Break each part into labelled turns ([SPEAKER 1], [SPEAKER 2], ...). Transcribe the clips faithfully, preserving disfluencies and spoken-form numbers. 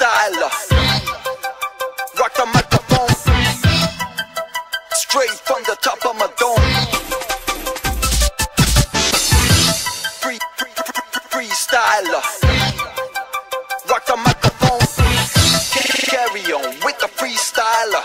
[SPEAKER 1] freestyler. Rock the microphone straight from the top of my dome. Free, free, free, freestyler. Rock the microphone. Carry on with the freestyler.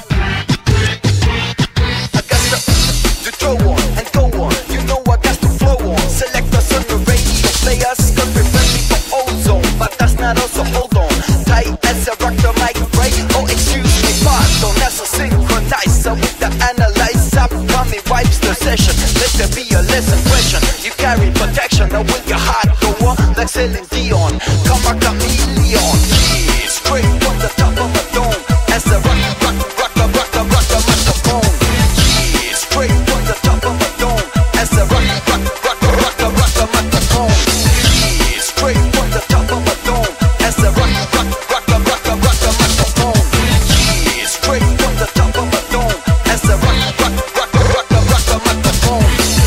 [SPEAKER 1] I got to, to throw on and go on. You know I got to flow on. Select us on the radio players, cause we're ready for ozone. But that's not also hold on. Tight as I rock the mic, right? Oh, excuse me, pardon. That's a synchronizer with the analyzer. Mommy wipes the session. Let there be a lesson question. You carry protection, or will your heart go on like Celine Dion? Come a chameleon. Yeah, straight from the top of a dome. As I rock, rock, rock, rock, rock, rock, rock the microphone. Yeah, straight from the top of a dome. As I rock, rock, rock, rock, rock, rock the microphone. Yeah, straight from the top of a dome. As I rock, rock, rock, rock, rock, rock the microphone. Yeah, straight from the top of a dome. As I rock, rock, rock, rock, rock, rock the microphone.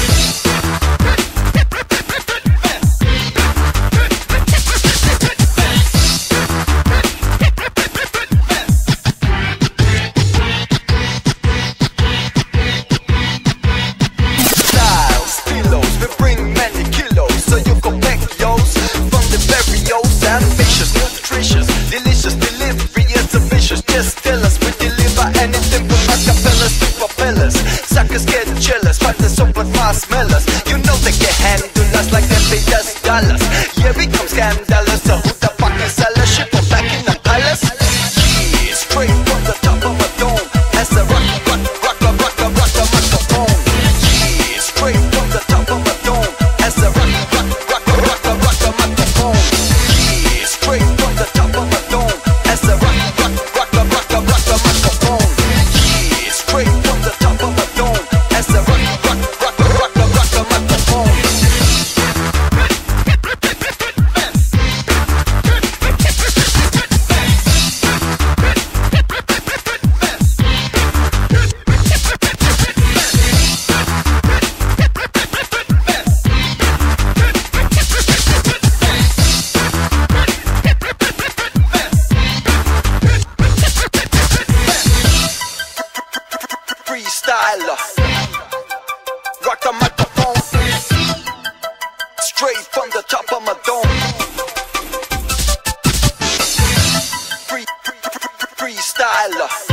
[SPEAKER 1] Ambitious, nutritious, delicious delivery is ambitious. Just tell us we deliver anything from acapellas to propellers. Suckers get jealous, but the super fast smellers. You know they can handle us like they pay us dollars. Yeah, we come scandalous. So who the fuck is seller? Ship them back in the palace. Yeah, straight from the top of a dome. As I rock, rock, rock, rock, rock, rock, rock the microphone. Yeah, straight from the top of a dome. As I rock, rock, rock, rock, rock, rock the microphone. Straight from the top of a dome. As I rock, rock, rock, rock, rock, rock, rock the microphone. Yeah, straight from the top of a dome. As I rock, rock, rock, rock, rock, rock the microphone. Freestyler. Rock the microphone straight from the top of my dome. Free, free, free, freestyler.